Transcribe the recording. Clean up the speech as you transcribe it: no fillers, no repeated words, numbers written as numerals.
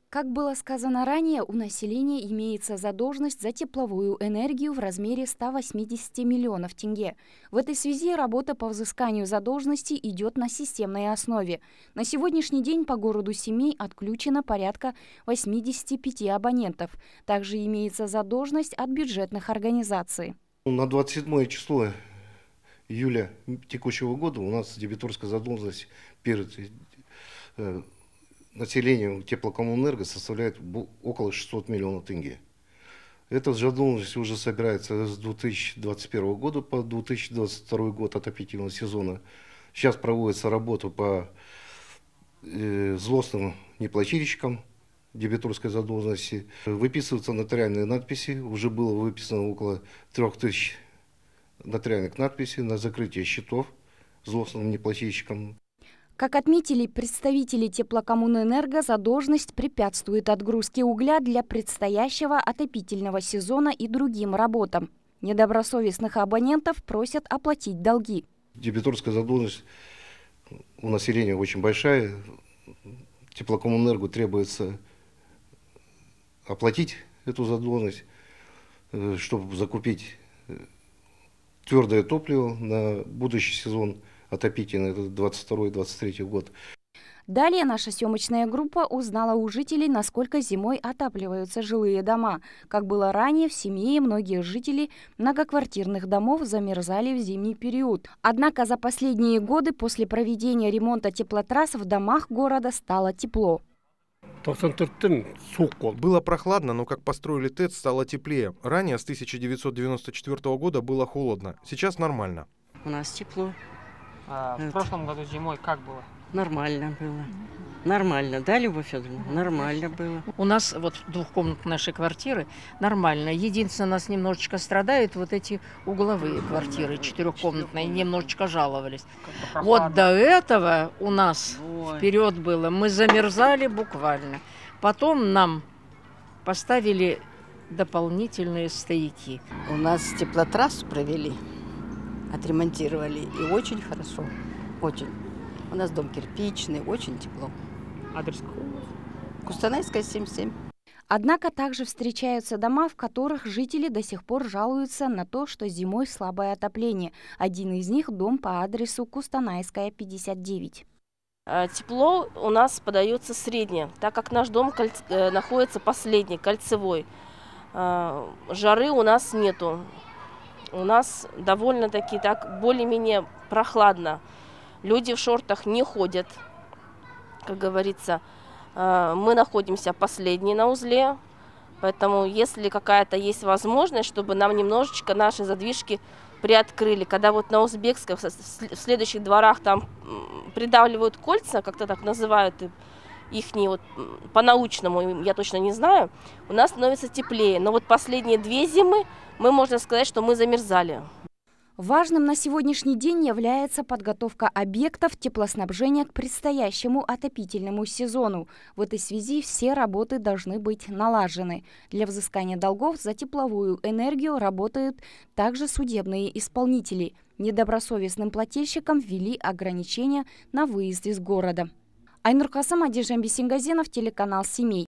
Как было сказано ранее, у населения имеется задолженность за тепловую энергию в размере 180 миллионов тенге. В этой связи работа по взысканию задолженности идет на системной основе. На сегодняшний день по городу Семей отключено порядка 85 абонентов. Также имеется задолженность от бюджетных организаций. На 27 число июля текущего года у нас дебиторская задолженность перед населением теплокоммунэнерго составляет около 600 миллионов тенге. Эта задолженность уже собирается с 2021 года по 2022 год отопительного сезона. Сейчас проводится работа по злостным неплательщикам дебиторской задолженности. Выписываются нотариальные надписи. Уже было выписано около 3000 нотариальных надписей на закрытие счетов злостным неплательщикам. Как отметили представители теплокоммунэнерго, задолженность препятствует отгрузке угля для предстоящего отопительного сезона и другим работам. Недобросовестных абонентов просят оплатить долги. Дебиторская задолженность у населения очень большая. Теплокоммунэнерго требуется оплатить эту задолженность, чтобы закупить твердое топливо на будущий сезон отопительный, это 22-23 год. Далее наша съемочная группа узнала у жителей, насколько зимой отапливаются жилые дома. Как было ранее, в Семее многие жители многоквартирных домов замерзали в зимний период. Однако за последние годы после проведения ремонта теплотрасс в домах города стало тепло. Было прохладно, но как построили ТЭЦ, стало теплее. Ранее, с 1994 года, было холодно. Сейчас нормально. У нас тепло. В прошлом году зимой как было? Нормально было. Нормально, да, Люба Федоровна? Нормально было. У нас вот двухкомнатные наши квартиры нормально. Единственное, нас немножечко страдают вот эти угловые квартиры, четырехкомнатные, немножечко жаловались. Вот до этого у нас вперед было, мы замерзали буквально. Потом нам поставили дополнительные стояки. У нас теплотрассу провели, отремонтировали, и очень хорошо, очень. У нас дом кирпичный, очень тепло. Адрес какой у вас? Кустанайская, 77. Однако также встречаются дома, в которых жители до сих пор жалуются на то, что зимой слабое отопление. Один из них – дом по адресу Кустанайская, 59. Тепло у нас подается среднее, так как наш дом находится последний, кольцевой. Жары у нас нету. У нас довольно-таки так более-менее прохладно. Люди в шортах не ходят, как говорится. Мы находимся последние на узле, поэтому если какая-то есть возможность, чтобы нам немножечко наши задвижки приоткрыли. Когда вот на Узбекском, в следующих дворах там придавливают кольца, как-то так называют ихние, вот, по-научному, я точно не знаю, у нас становится теплее. Но вот последние 2 зимы мы, можно сказать, что мы замерзали. Важным на сегодняшний день является подготовка объектов теплоснабжения к предстоящему отопительному сезону. В этой связи все работы должны быть налажены. Для взыскания долгов за тепловую энергию работают также судебные исполнители. Недобросовестным плательщикам ввели ограничения на выезд из города. Айнур Касым, Адижан Бесингазинов, телеканал «Семей».